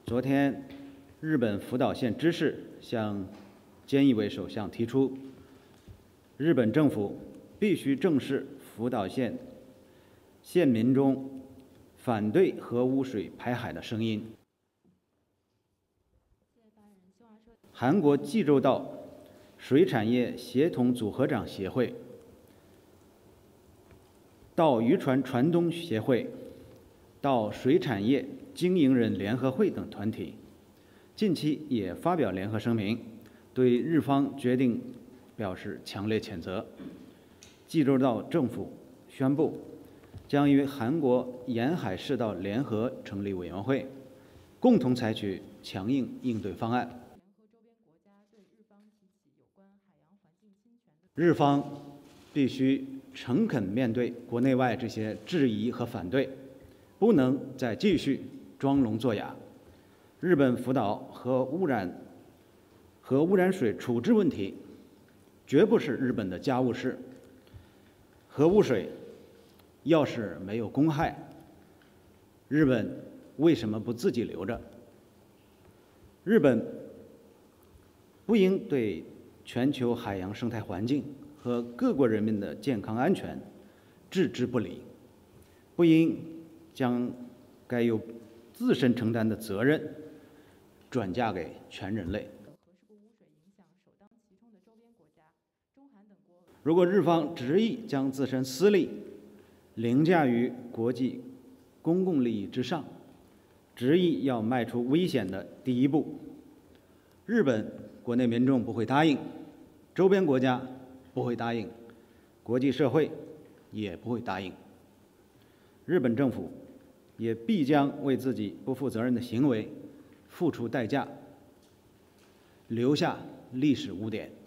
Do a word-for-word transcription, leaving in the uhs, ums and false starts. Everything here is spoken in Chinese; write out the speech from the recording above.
昨天，日本福岛县知事向菅义伟首相提出，日本政府必须正视福岛县县民中反对核污水排海的声音。韩国济州道水产业协同组合长协会、到渔船船东协会、到水产业经营人联合会等团体，近期也发表联合声明，对日方决定表示强烈谴责。济州道政府宣布，将与韩国沿海世道联合成立委员会，共同采取强硬应对方案。日方必须诚恳面对国内外这些质疑和反对，不能再继续装聋作哑。日本福岛核污染核污染水处置问题，绝不是日本的家务事。核污水要是没有公害，日本为什么不自己留着？日本不应对全球海洋生态环境和各国人民的健康安全置之不理，不应将该由自身承担的责任转嫁给全人类。如果日方执意将自身私利凌驾于国际公共利益之上，执意要迈出危险的第一步，日本国内民众不会答应，周边国家不会答应，国际社会也不会答应。日本政府也必将为自己不负责任的行为付出代价，留下历史污点。